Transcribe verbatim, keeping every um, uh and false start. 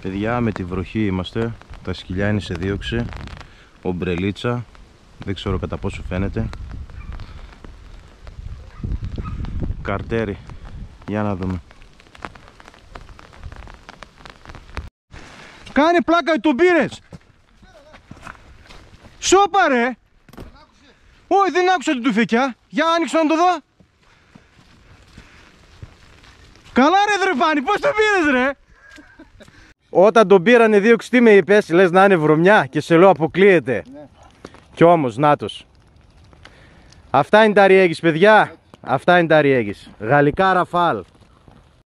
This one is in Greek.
Παιδιά, με τη βροχή είμαστε. Τα σκυλιά είναι σε δίωξη. Ομπρελίτσα. Δεν ξέρω κατά πόσο φαίνεται. Καρτέρι. Για να δούμε. Κάνε πλάκα, τον πήρες. Σώπα ρε. Όχι, δεν άκουσα την τουφεκιά. Για άνοιξε να το δω. Καλά ρε Δρεπάνη, πώς τον πήρες ρε. Όταν τον πήρανε δίωξη, τι με είπες? Λες να είναι βρωμιά και σε λέω αποκλείεται. Ναι. Κι όμως, νάτος. Αυτά είναι τα Ριέγγις, παιδιά. Αυτά είναι τα Ριέγγις. Γαλλικά Ραφάλ.